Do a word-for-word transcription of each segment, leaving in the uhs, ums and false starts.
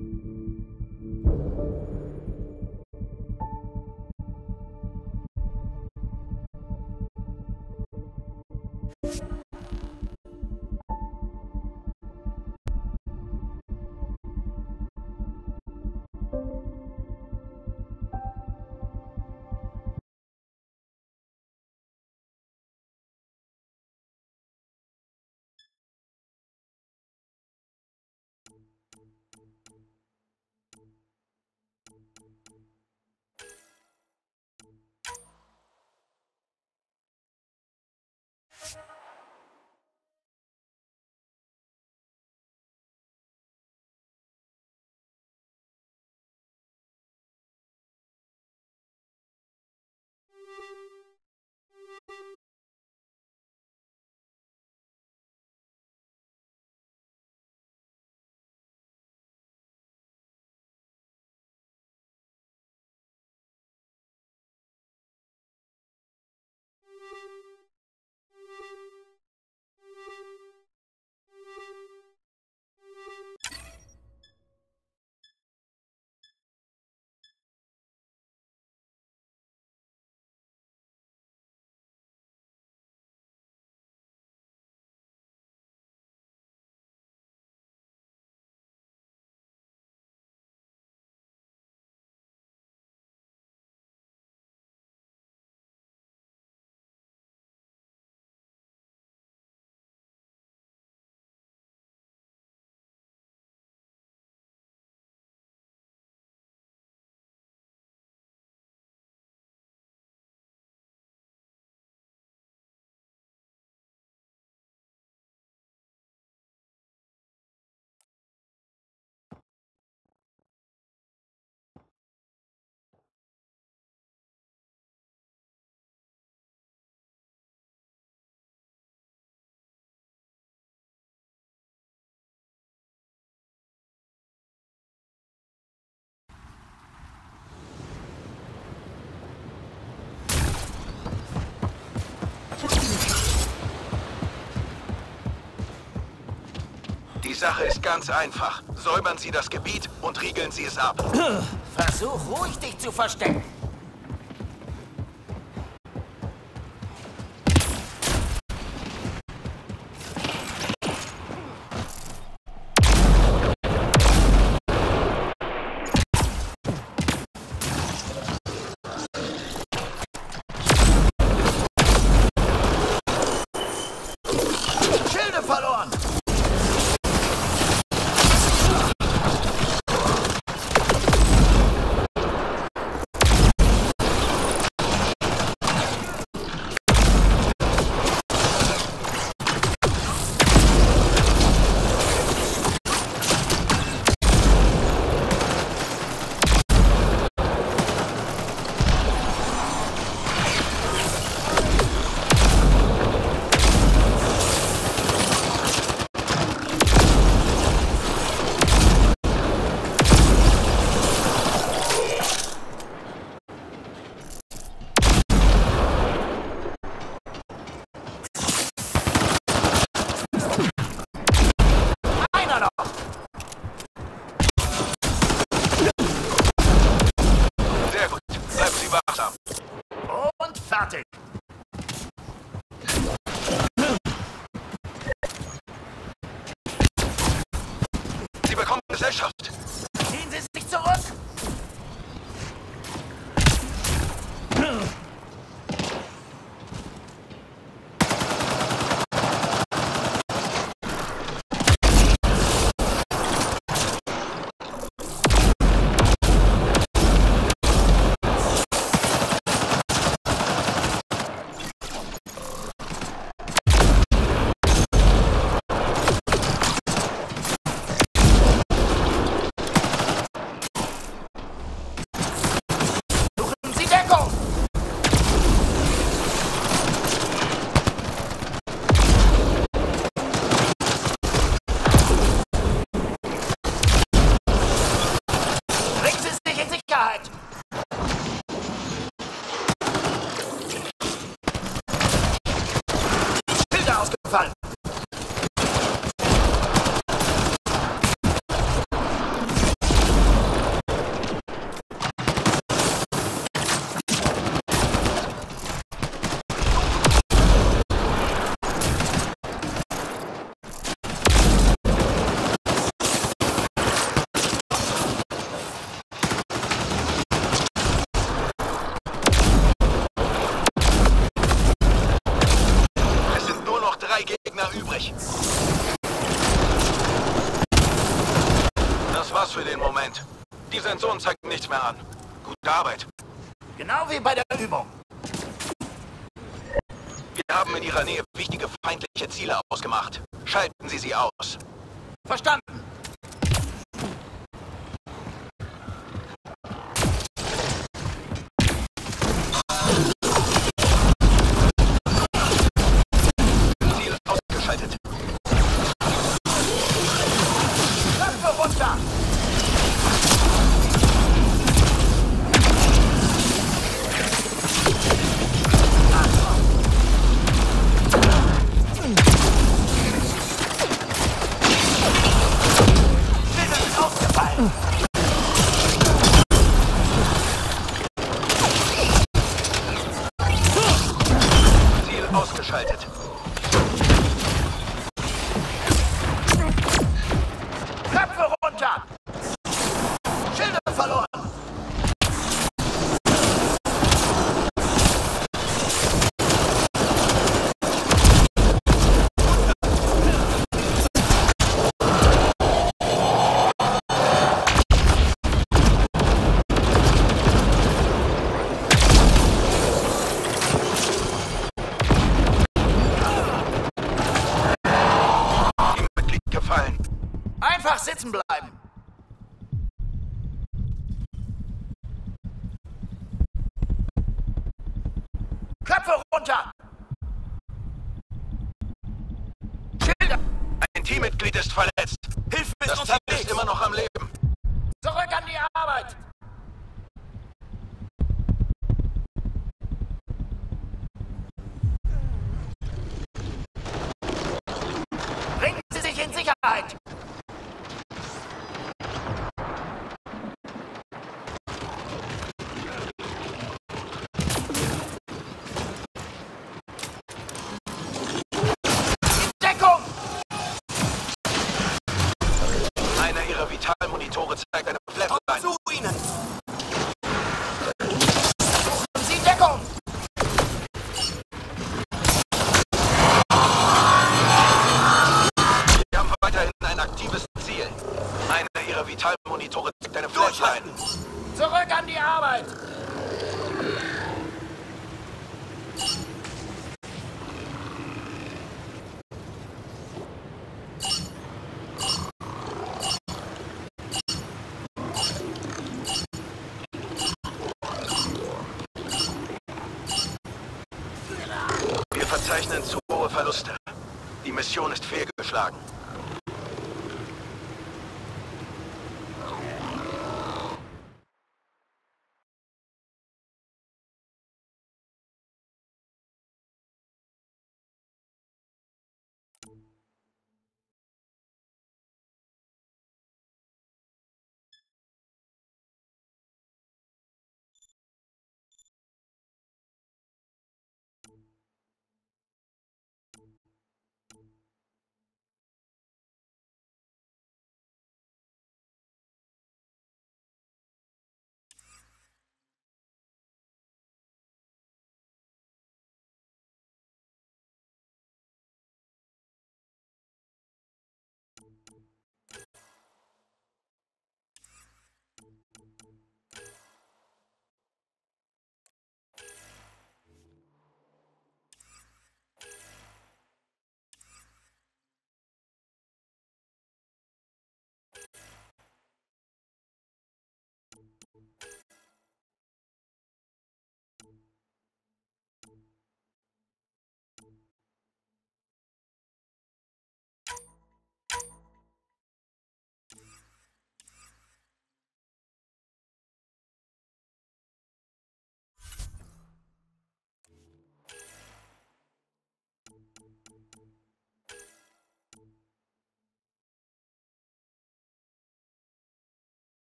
Die Sache ist ganz einfach. Säubern Sie das Gebiet und riegeln Sie es ab. Versuch ruhig, dich zu verstecken. Schilde verloren! Und fertig. Sie bekommen Gesellschaft. Ziehen Sie sich zurück. das für den Moment. Die Sensoren zeigen nichts mehr an. Gute Arbeit. Genau wie bei der Übung. Wir haben in Ihrer Nähe wichtige feindliche Ziele ausgemacht. Schalten Sie sie aus. Verstanden. Ziel ausgeschaltet. Köpfe runter. Schilder sind ausgefallen. Ziel ausgeschaltet. Köpfe runter. Schilder verloren. Teammitglied gefallen. Einfach sitzen bleiben. Köpfe runter. Schilder. Ein Teammitglied ist verletzt. Hilfe ist Das Team unterwegs. ist immer noch am Leben. Zurück an die Arbeit. Bringen Sie sich in Sicherheit. Deckung! Einer Ihrer Vitalmonitore zeigt eine Flatline. Zu Ihnen! Sie Deckung! Wir haben weiterhin ein aktives Ziel. Einer Ihrer Vitalmonitore zeigt eine Flatline. Zurück an die Arbeit! Wir verzeichnen zu hohe Verluste. Die Mission ist fehlgeschlagen.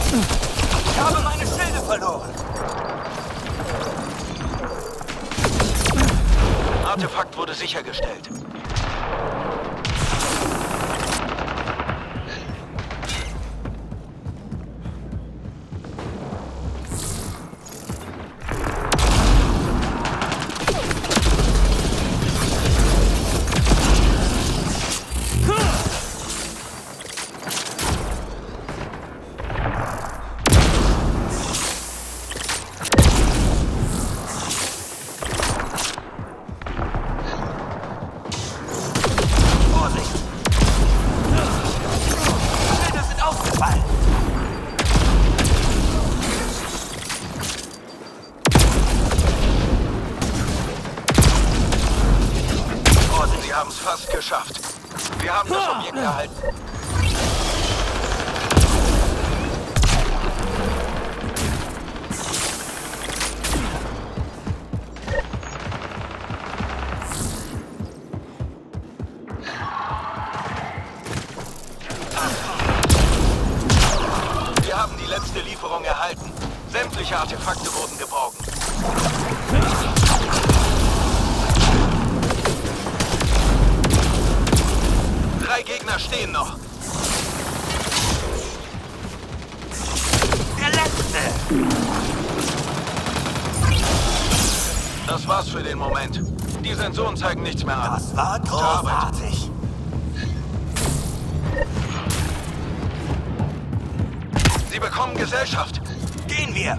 Ich habe meine Schilde verloren. Artefakt wurde sichergestellt. Fast geschafft. Wir haben das Objekt erhalten. Wir haben die letzte Lieferung erhalten. Sämtliche Artefakte wurden geborgen. Drei Gegner stehen noch. Der letzte! Das war's für den Moment. Die Sensoren zeigen nichts mehr an. Das war großartig. Sie bekommen Gesellschaft. Gehen wir!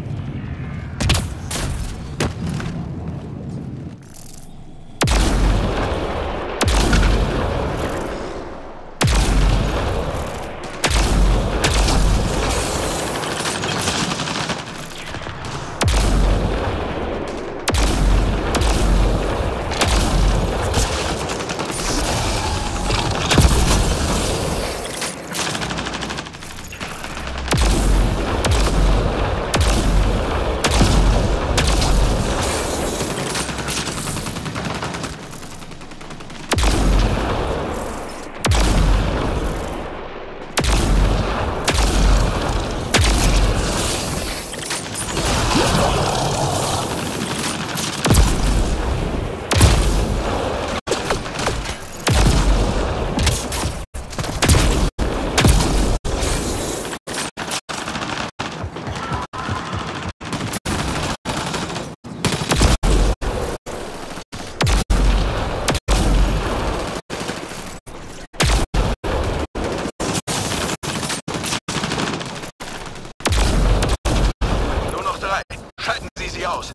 Schalten Sie sie aus.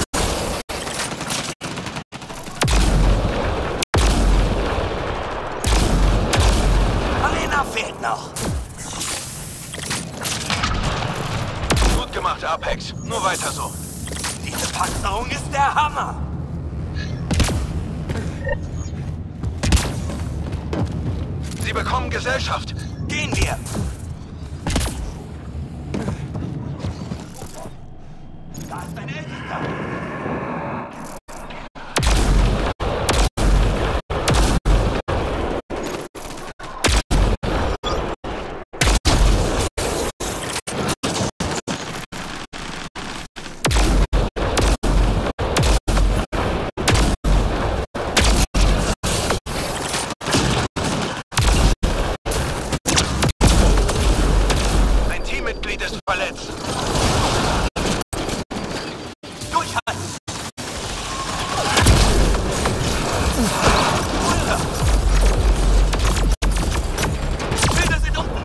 Alena fehlt noch. Gut gemacht, Apex. Nur weiter so. Diese Panzerung ist der Hammer. Sie bekommen Gesellschaft. Gehen wir. Da ist ein Ältester. Ein Teammitglied ist verletzt. Durchhalten! Bilder sind unten!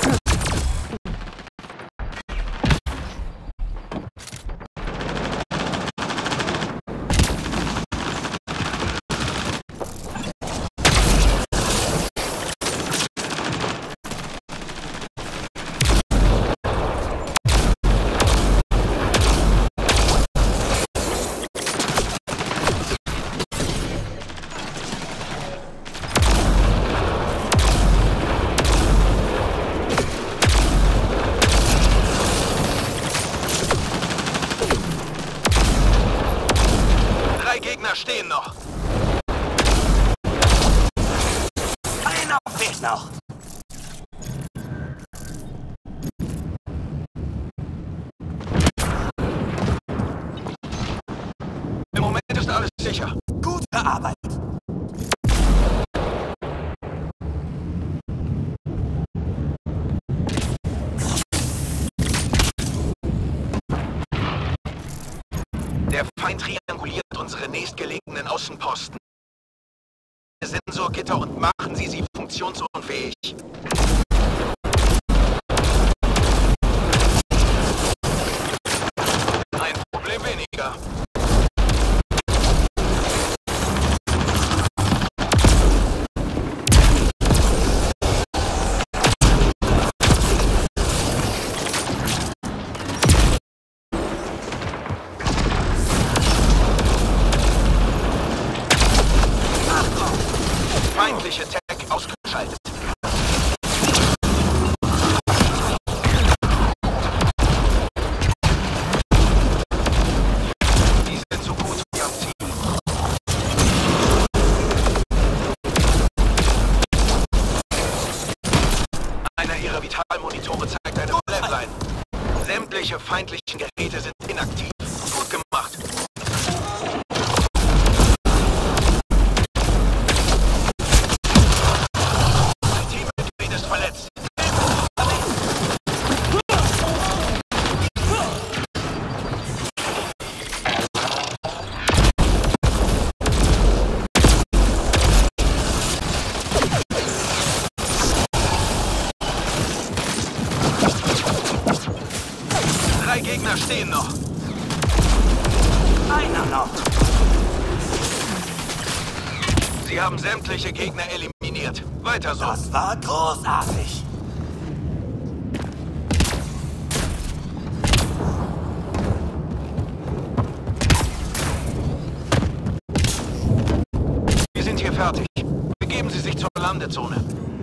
Drei Gegner stehen noch. Einer fehlt noch. sicher. Gute Arbeit. Der Feind trianguliert unsere nächstgelegenen Außenposten. Sensorgitter und machen sie sie funktionsunfähig. Ein Problem weniger. Feindliche Tech ausgeschaltet. Die sind so gut wie am Ziel. Einer ihrer Vitalmonitore zeigt eine Flatline. Sämtliche feindlichen Geräte sind inaktiv. Gut gemacht. Drei Gegner stehen noch. Einer noch. Sie haben sämtliche Gegner eliminiert. Weiter so. Das war großartig. Wir sind hier fertig. Begeben Sie sich zur Landezone.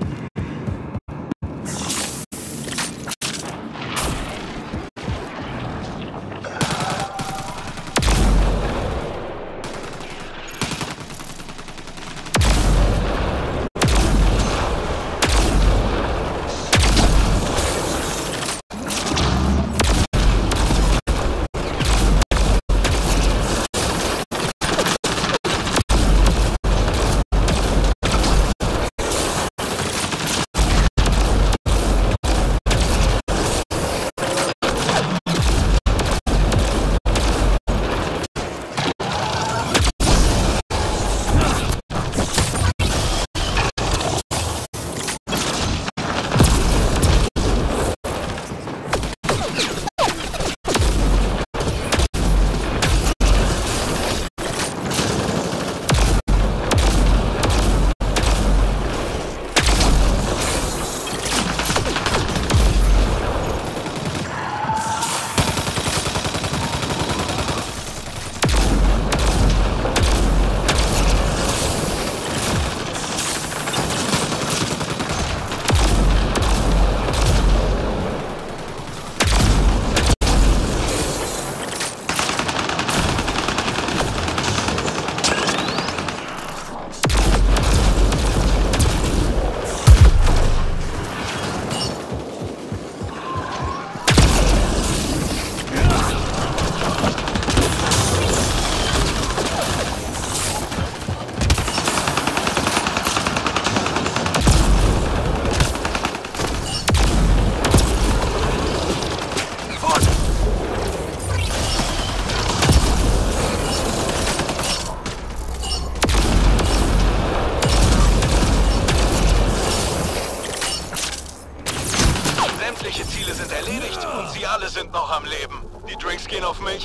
Sämtliche Ziele sind erledigt und Sie alle sind noch am Leben. Die Drinks gehen auf mich.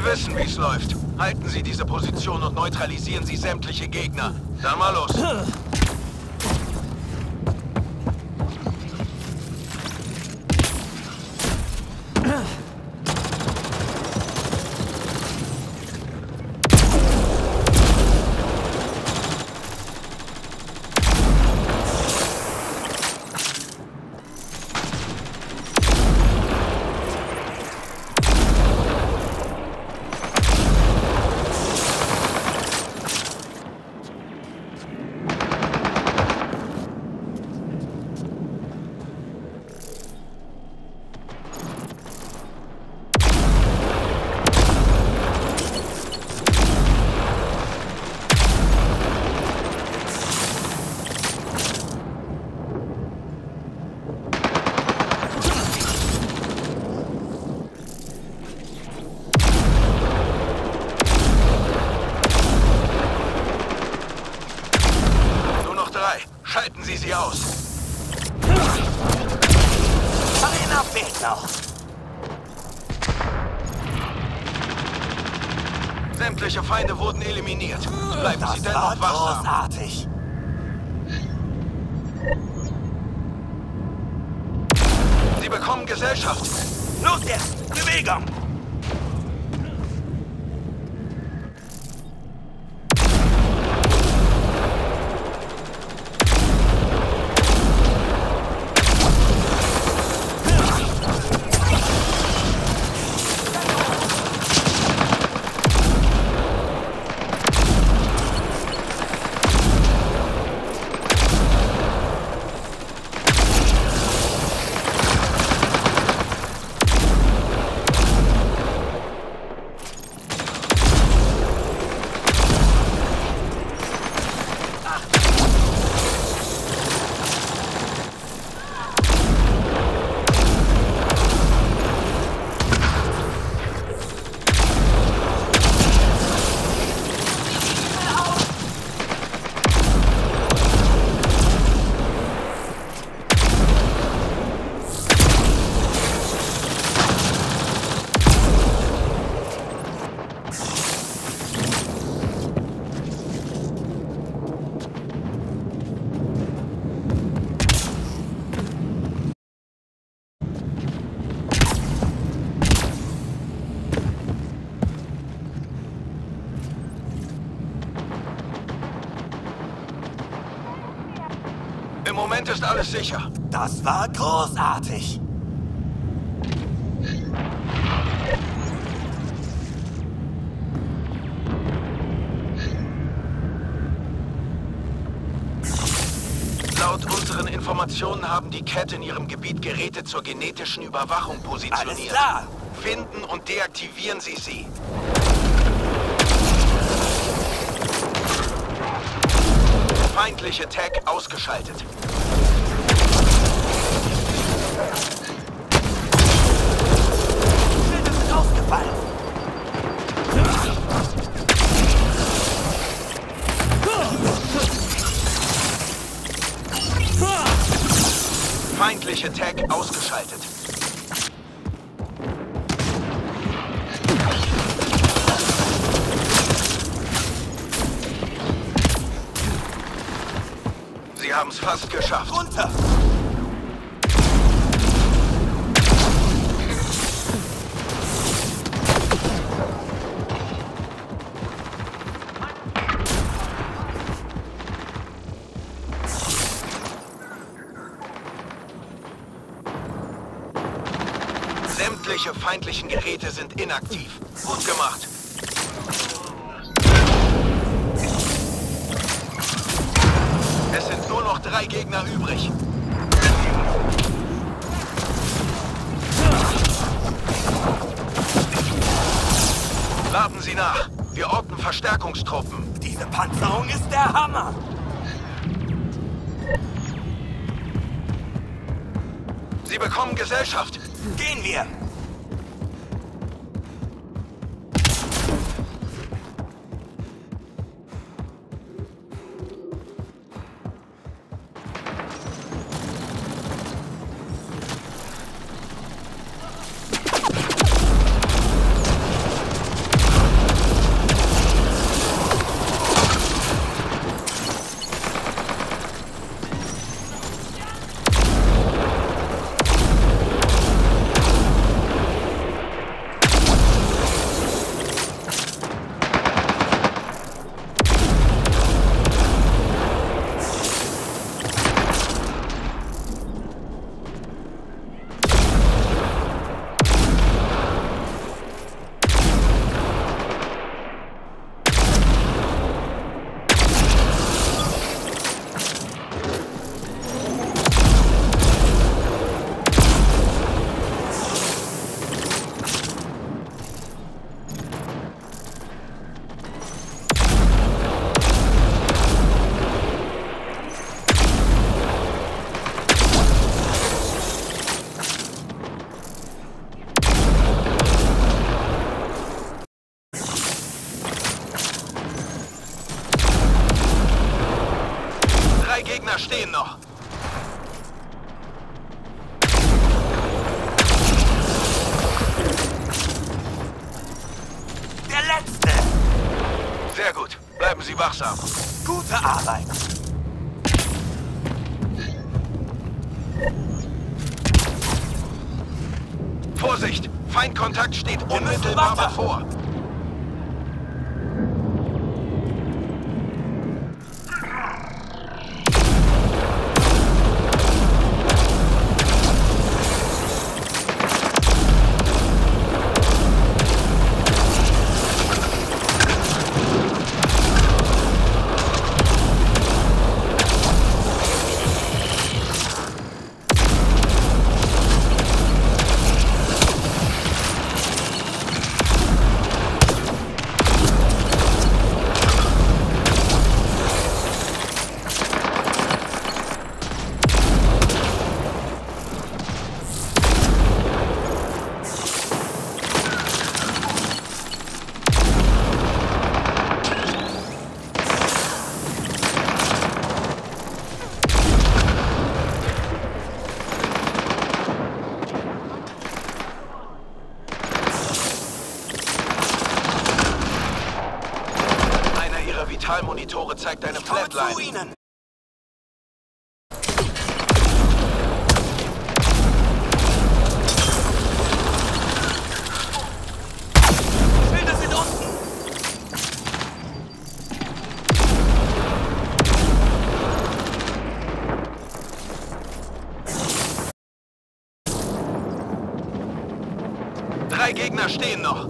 wissen, wie es läuft. Halten Sie diese Position und neutralisieren Sie sämtliche Gegner. Dann mal los. Schalten Sie sie aus. Einer fehlt noch. Sämtliche Feinde wurden eliminiert. Bleiben Das Sie dennoch war wachsam. großartig. Sie bekommen Gesellschaft. Los jetzt, Bewegung! Im Moment ist alles sicher. Das war großartig. Laut unseren Informationen haben die Cat in ihrem Gebiet Geräte zur genetischen Überwachung positioniert. Alles klar. Finden und deaktivieren Sie sie. Feindliche Tag ausgeschaltet. Schilder sind ausgefallen. Feindliche Tag ausgeschaltet. Sie haben es fast geschafft. Runter! Sämtliche feindlichen Geräte sind inaktiv. Gut gemacht. Es sind nur noch drei Gegner übrig. Laden Sie nach. Wir orten Verstärkungstruppen. Diese Panzerung ist der Hammer. Sie bekommen Gesellschaft. Gehen wir. stehen noch. Der letzte. Sehr gut. Bleiben Sie wachsam. Gute Arbeit. Vorsicht! Feindkontakt steht Wir müssen unmittelbar weiter. bevor. Vitalmonitore zeigt eine Ich komme zu Flatline. Ihnen. Schilder sind unten. Drei Gegner stehen noch.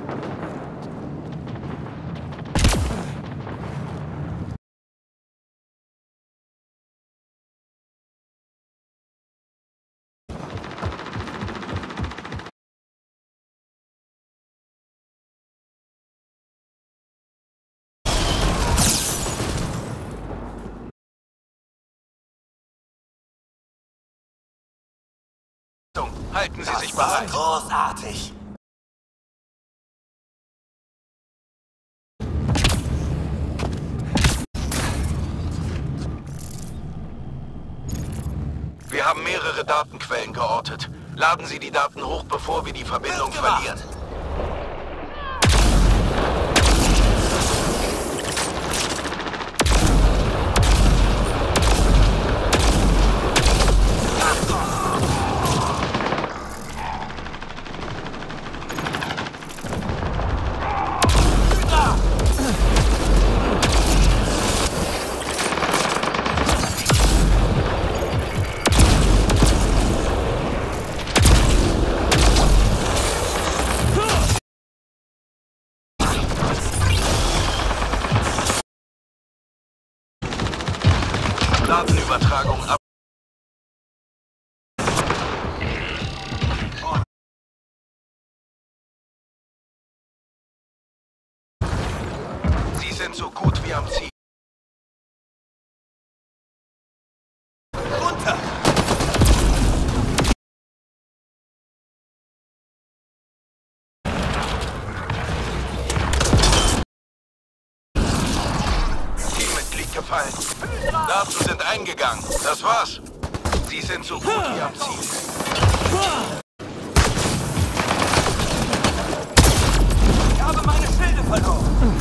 Halten Sie Das sich war bereit. großartig. Wir haben mehrere Datenquellen geortet. Laden Sie die Daten hoch, bevor wir die Verbindung Wird gemacht. verlieren. Datenübertragung ab. Sie sind so gut wie am Ziel. Runter. Teammitglied gefallen. Daten sind eingegangen. Das war's. Sie sind so gut wie am Ziel. Ich habe meine Schilde verloren.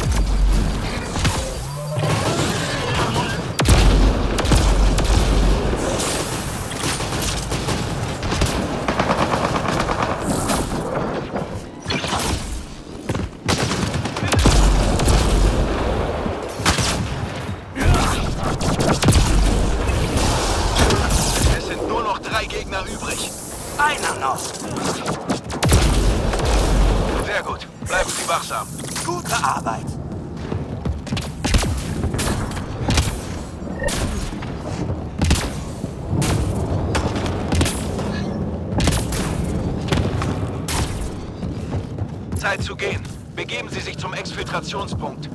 Es sind nur noch drei Gegner übrig. Einer noch. Sehr gut. Bleiben Sie wachsam. Gute Arbeit. Zeit zu gehen. Begeben Sie sich zum Exfiltrationspunkt.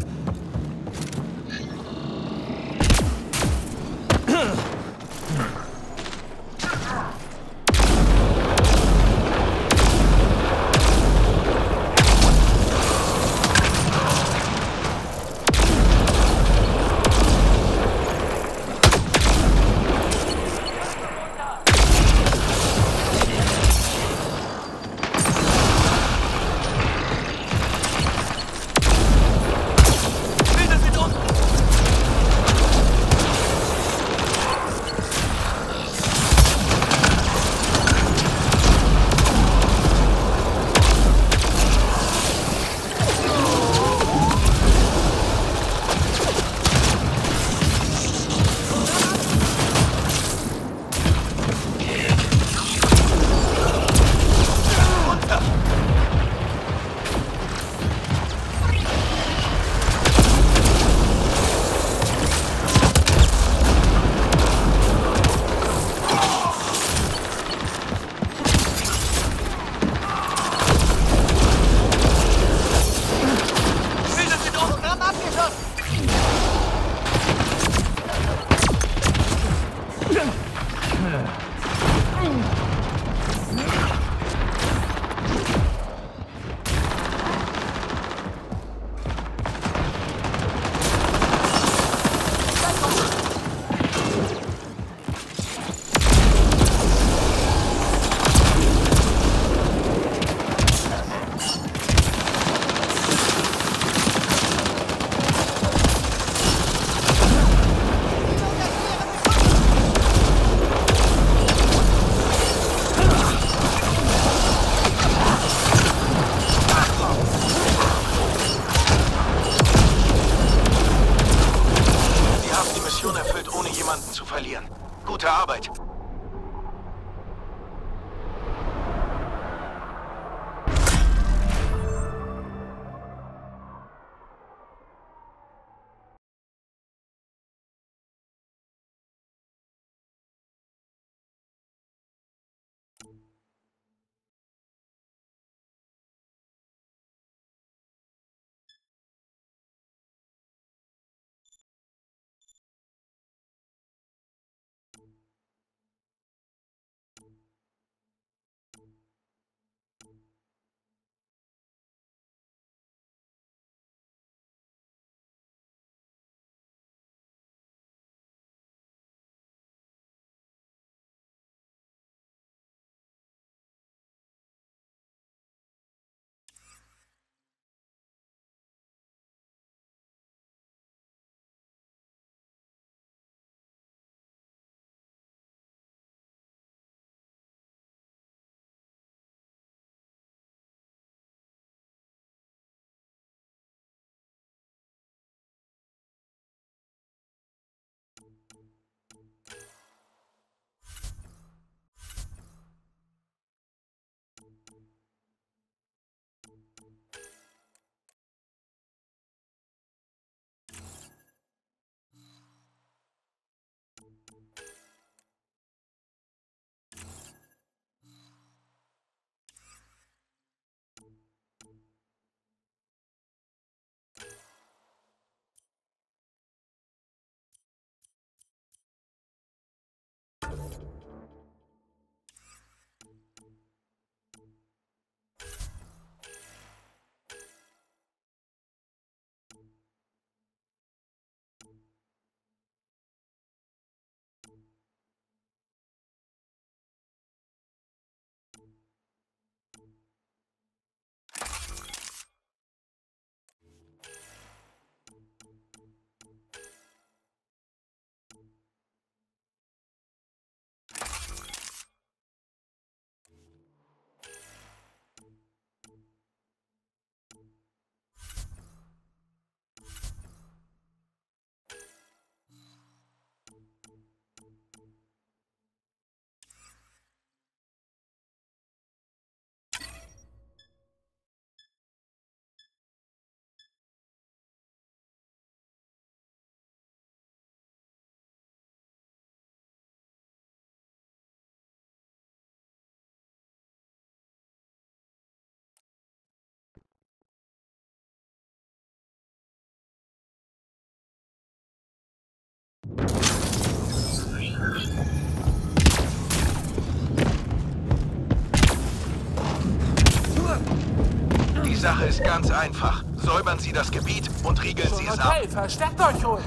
Sache ist ganz einfach. Säubern Sie das Gebiet und riegeln Sie es ab. Okay, versteckt euch ruhig.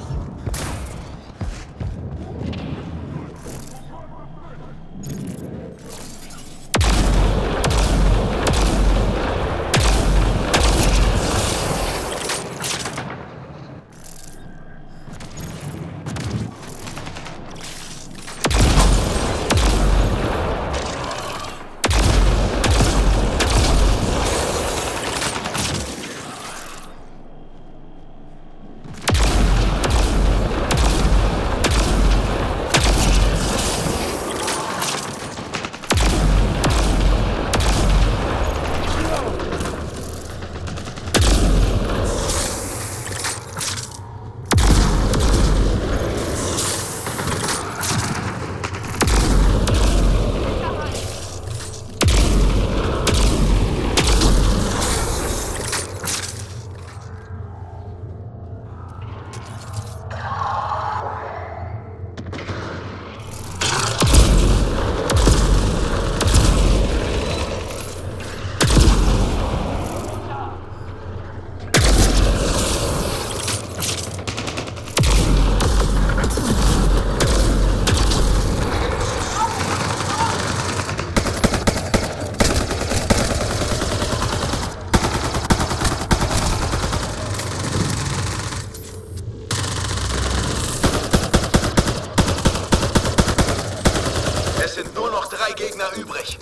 Es sind nur noch drei Gegner übrig.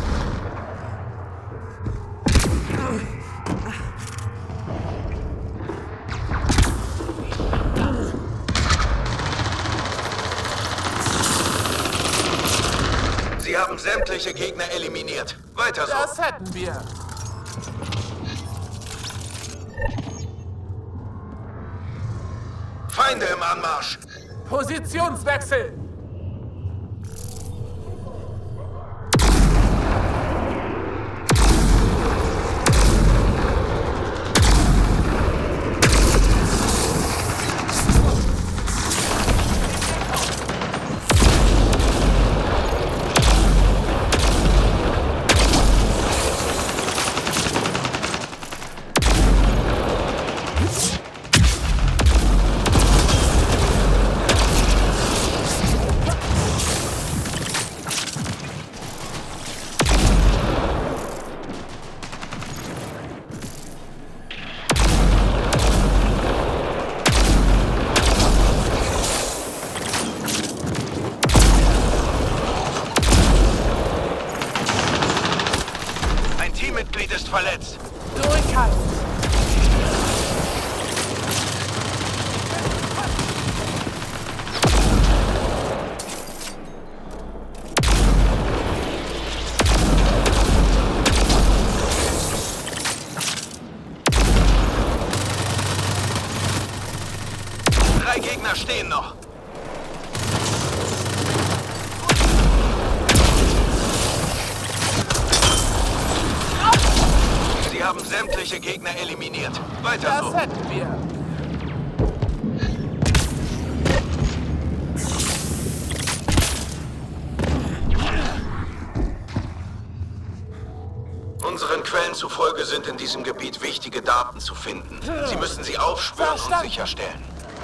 Sie haben sämtliche Gegner eliminiert. Weiter so. Das hätten wir. Feinde im Anmarsch. Positionswechsel. Teammitglied ist verletzt. Durchhalten. Drei Gegner stehen noch. Sie haben sämtliche Gegner eliminiert. Weiter Das so. hätten wir. Unseren Quellen zufolge sind in diesem Gebiet wichtige Daten zu finden. Sie müssen sie aufspüren und Verstanden. sicherstellen.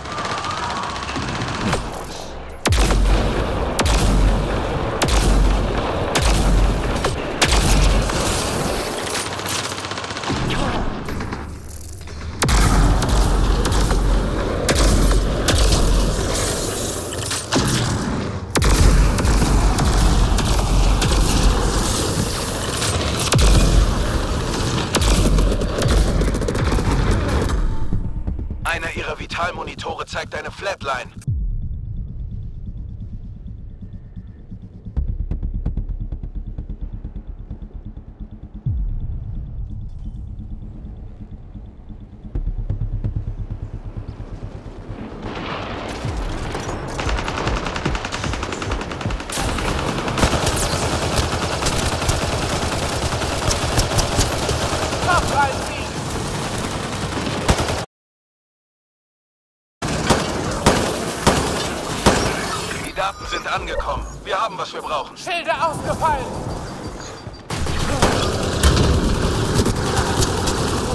Einer ihrer Vitalmonitore zeigt eine Flatline. Kopf reinziehen. Die Daten sind angekommen. Wir haben, was wir brauchen. Schilde ausgefallen.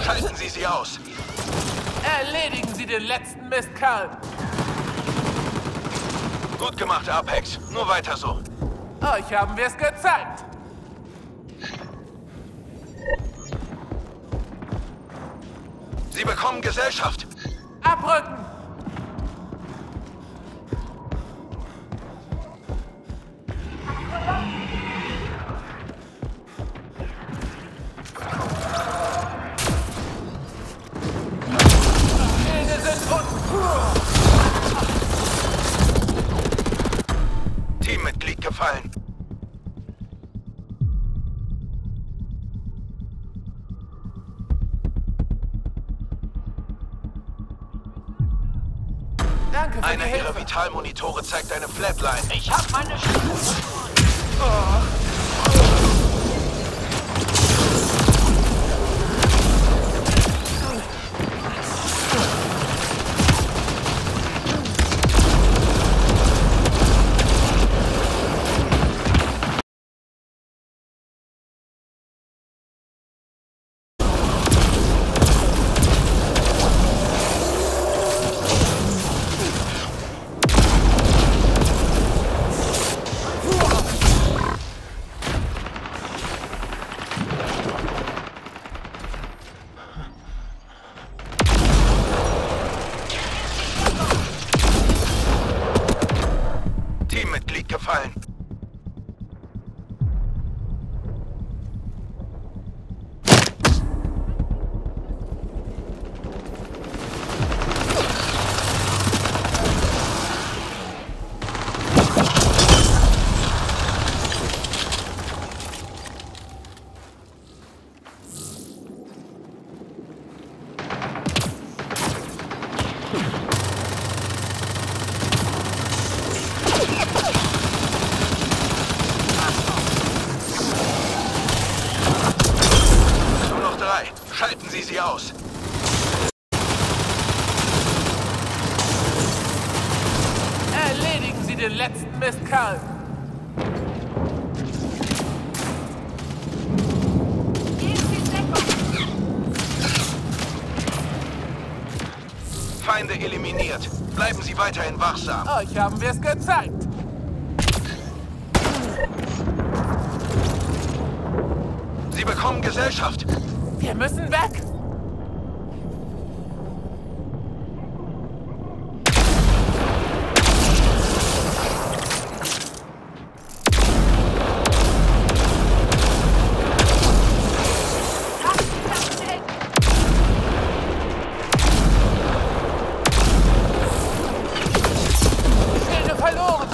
Schalten Sie sie aus. Erledigen Sie den letzten Mistkerl. Gut gemacht, Apex. Nur weiter so. Euch haben wir es gezeigt. Sie bekommen Gesellschaft. Abrücken. Schilde sind unten. Teammitglied gefallen. Danke für Einer die ihrer Hilfe. Vitalmonitore zeigt eine Flatline. Ich hab meine Schilde. Teammitglied gefallen. Nur noch drei. Schalten Sie sie aus. Erledigen Sie den letzten Mistkerl. Feinde eliminiert. Bleiben Sie weiterhin wachsam. Euch haben wir es gezeigt. Sie bekommen Gesellschaft. Wir müssen weg. Schilde verloren.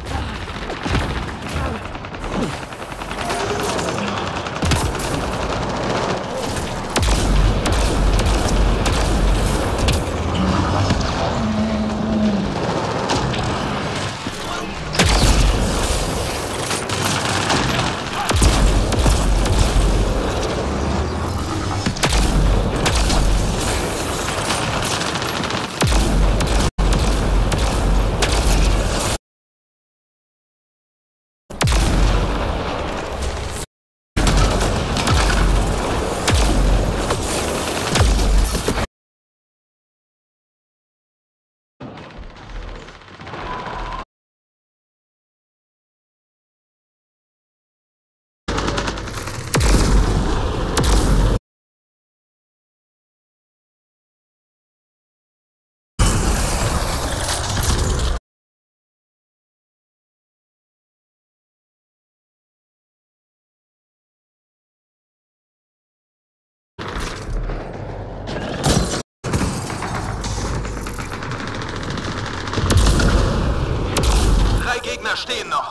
Drei Gegner stehen noch.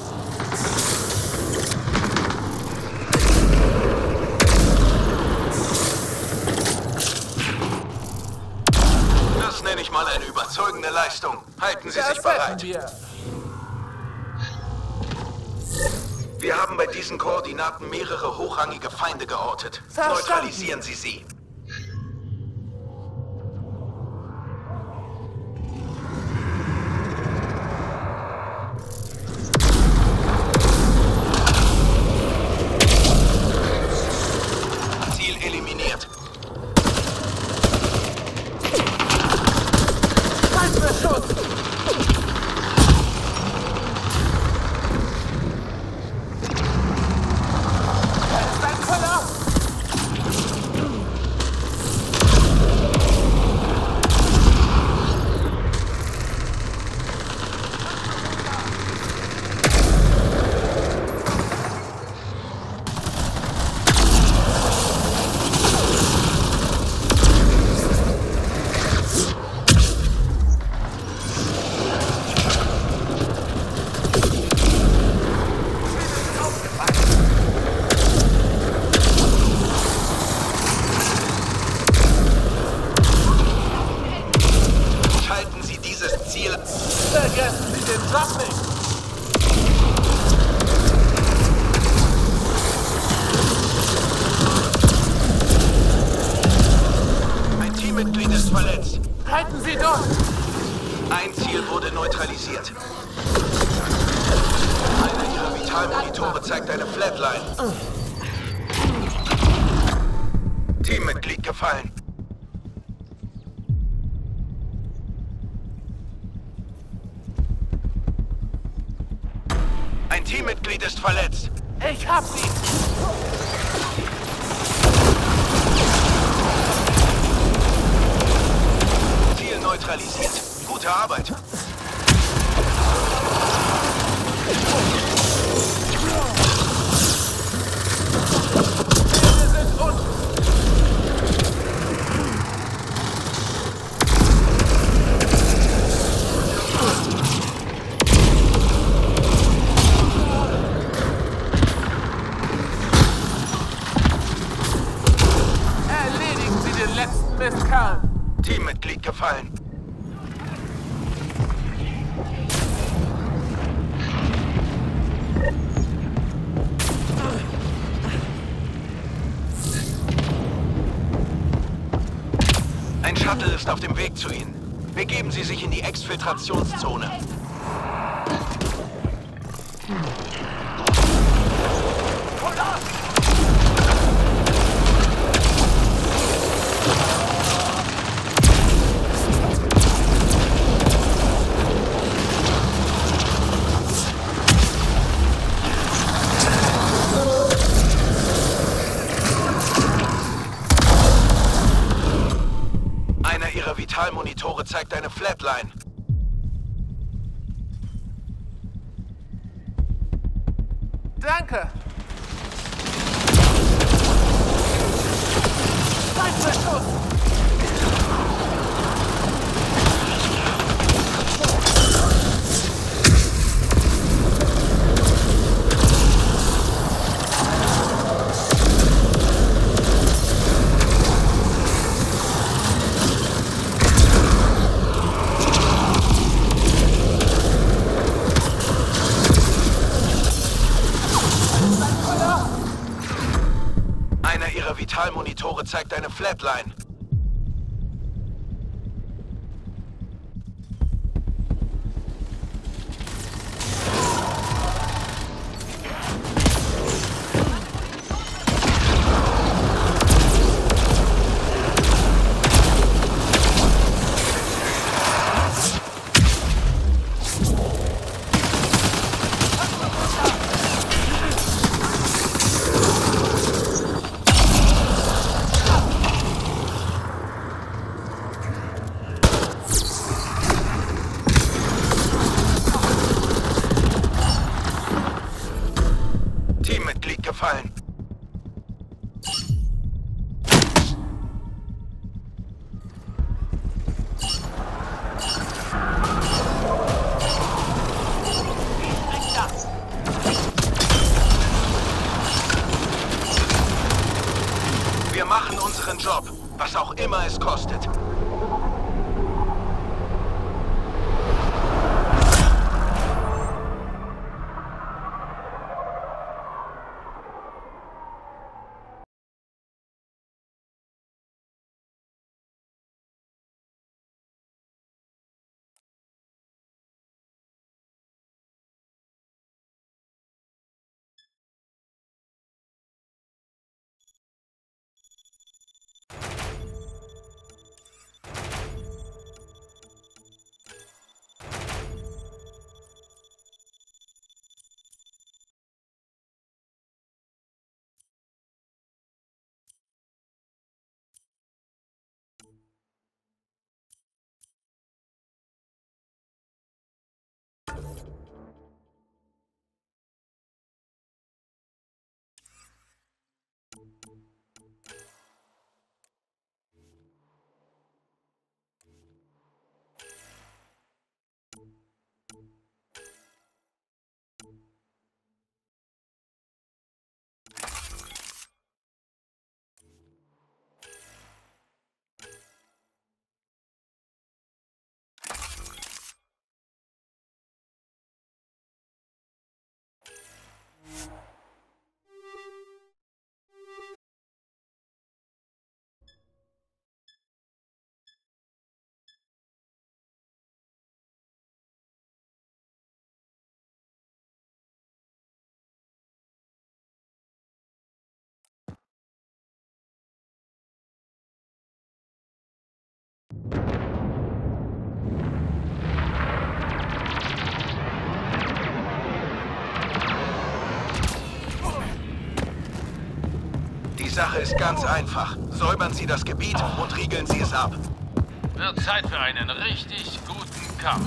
Das nenne ich mal eine überzeugende Leistung. Halten Sie Das sich schaffen bereit. wir. Wir haben bei diesen Koordinaten mehrere hochrangige Feinde geortet. Verstanden. Neutralisieren Sie sie. Ziel eliminiert. Schuss! Da ist ein Voller! Halten Sie dieses Ziel. Vergessen Sie den Job nicht! Ein Teammitglied ist verletzt. Halten Sie durch! Ein Ziel wurde neutralisiert. Einer Ihrer Vitalmonitore zeigt eine Flatline. Teammitglied gefallen. Ein Teammitglied ist verletzt. Ich hab sie! Ziel neutralisiert. Gute Arbeit. Wir sind unten! Erledigen Sie den letzten Mistkerl! Teammitglied gefallen. Ein Shuttle ist auf dem Weg zu Ihnen. Begeben Sie sich in die Exfiltrationszone. Einer Ihrer Vitalmonitore zeigt eine Flatline. Danke! Weiter Schuss! Einer Ihrer Vitalmonitore zeigt eine Flatline. Teammitglied gefallen. Wir machen unseren Job, was auch immer es kostet. Sache ist ganz einfach. Säubern Sie das Gebiet und riegeln Sie es ab. Wird Zeit für einen richtig guten Kampf.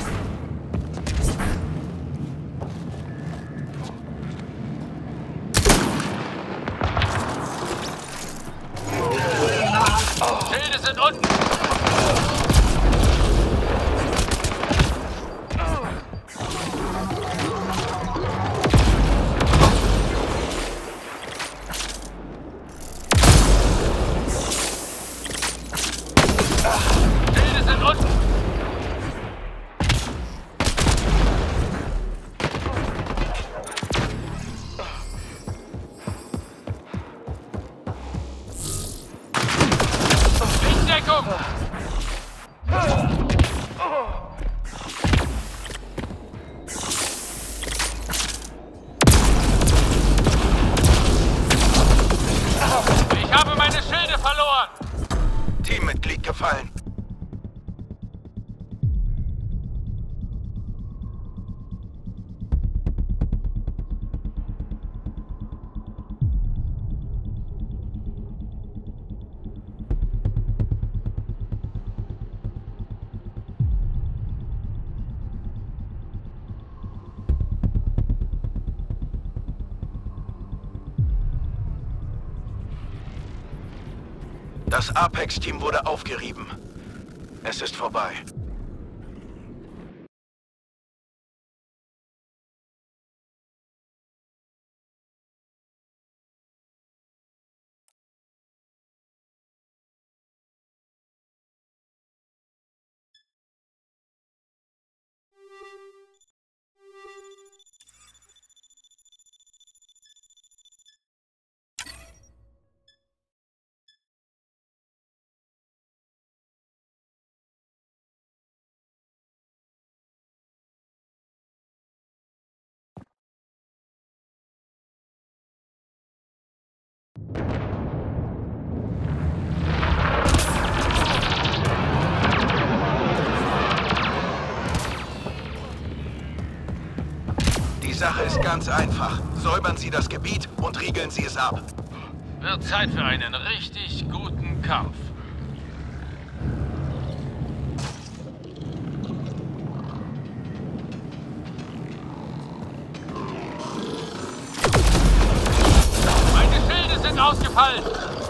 Schilde sind unten. Schilde sind unten. Deckung! Ich habe meine Schilde verloren! Teammitglied gefallen. Das Apex-Team wurde aufgerieben. Es ist vorbei. Die Sache ist ganz einfach. Säubern Sie das Gebiet und riegeln Sie es ab. Wird Zeit für einen richtig guten Kampf. Meine Schilde sind ausgefallen.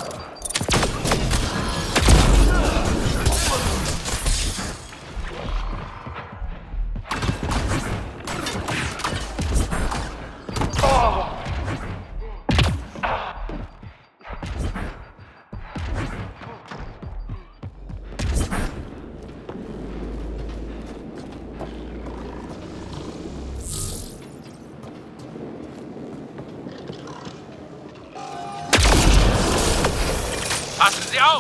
Passen Sie auf!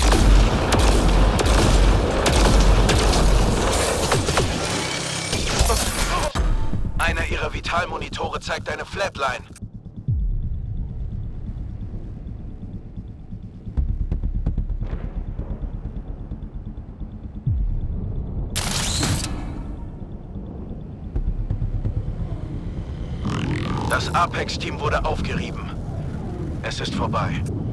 Einer Ihrer Vitalmonitore zeigt eine Flatline. Das Apex-Team wurde aufgerieben. Es ist vorbei.